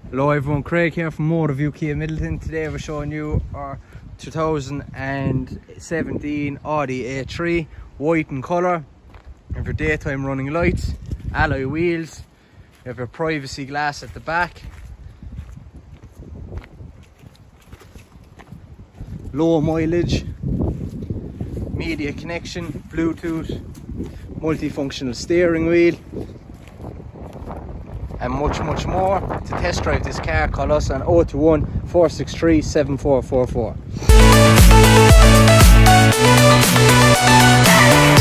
Hello everyone, Craig here from Motorview Kia Middleton. Today we're showing you our 2017 Audi A3, white in colour. You have your daytime running lights, alloy wheels, you have your privacy glass at the back, low mileage, media connection, Bluetooth, multifunctional steering wheel, and much more. To test drive this car, call us on 021 463 7444.